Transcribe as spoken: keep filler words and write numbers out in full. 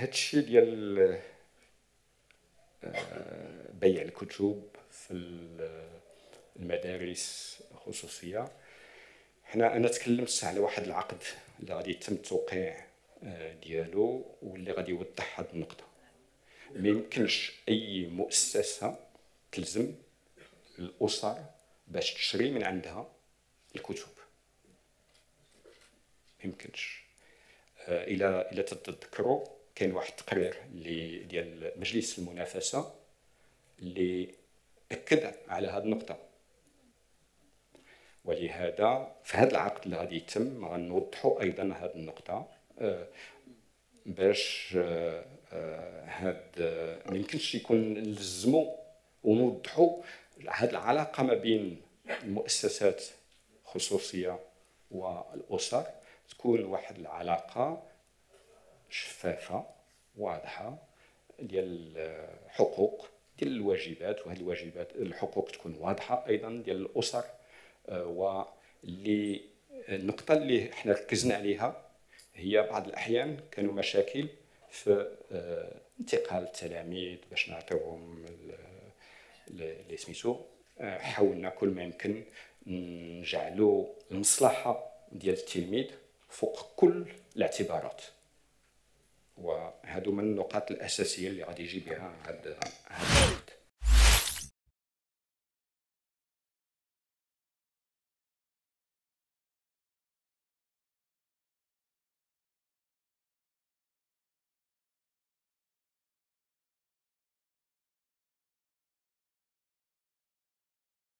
هادشي ديال بيع الكتب في المدارس الخصوصيه. حنا انا تكلمت على واحد العقد اللي غادي يتم التوقيع ديالو واللي غادي يوضح هاد النقطه. ما يمكنش اي مؤسسه تلزم الاسر باش تشري من عندها الكتب، ما يمكنش. الى الى تتذكروا كاين واحد التقرير اللي ديال مجلس المنافسه اللي اكد على هذه النقطه، ولهذا في هذا العقد اللي غادي يتم غنوضحوا ايضا هذه النقطه باش هاد ما يمكنش يكون نلزموا ونوضحوا هذه العلاقه ما بين المؤسسات الخصوصيه والاسر، تكون واحد العلاقه شفافه واضحه ديال الحقوق ديال الواجبات، وهذه الواجبات الحقوق تكون واضحه ايضا ديال الاسر. واللي النقطه اللي حنا ركزنا عليها هي بعض الاحيان كانوا مشاكل في انتقال التلاميذ باش نعطيوهم اللي سميتو. حاولنا كل ما يمكن نجعلوا المصلحه ديال التلميذ فوق كل الاعتبارات، وهذو من النقاط الاساسيه اللي غادي يجي بها هذا